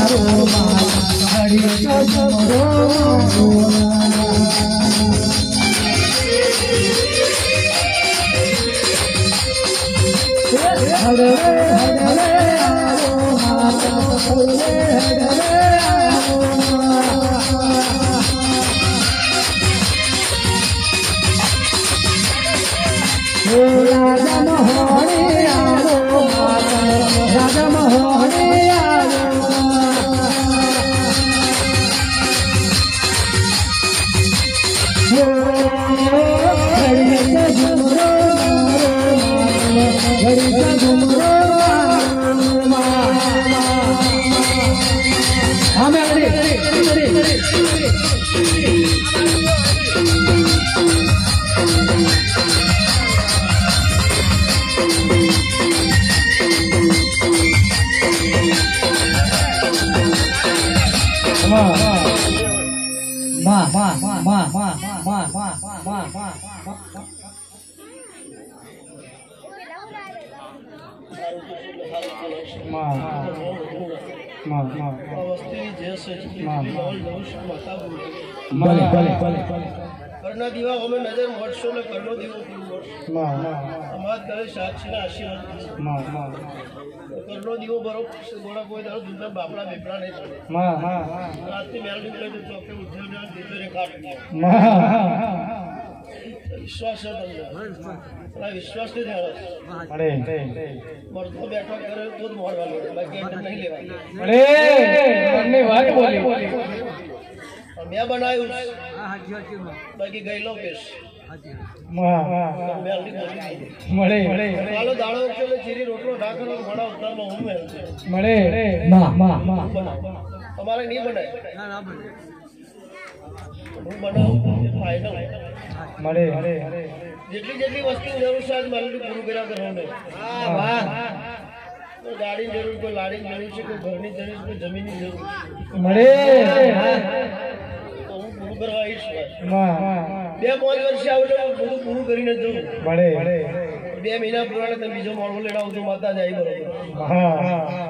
करना दीवा हमें नजर वर्षों में करनो दीवो हमारे करे साक्षी ना आशीर्वाद करनो दीवो बरो गोड़ा कोई दारो दूसरा बापड़ा बेपड़ा नहीं रात में मेल निकले तो चौके उठे ना दिल रे काट दिया विश्वास है बंदा विश्वास से ध्यान अरे मर्द को बैठा करे तो मोड़ वाले बाकी अंडर नहीं लेवा अरे हमने बात बोली मैं बनायु बाकी गई लो पेश મળે ચાલો દાડો વખતે ચીરી રોટલો ઢાકર ઘોડા ઉતારમાં હું મળે તમારે નહીં બનાય ના બને હું બનાવું ફાઇનલ મળે જેટલી વસ્તુ જરૂર છે આજ મારે પૂરું કર્યા કરવાનું વાહ તો ગાડીની જરૂર કોઈ લાડીની જરૂર છે કોઈ ઘરની જરૂર છે કોઈ જમીનની જરૂર મળે તો હું પૂરું કરવા આવીશ 2-5 વર્ષ આવડે બધું પૂરું કરીને જવું મળે 2 મહિના પુરાણે તમે બીજો મોડો લેડાવું તો માતા જાય બરોબર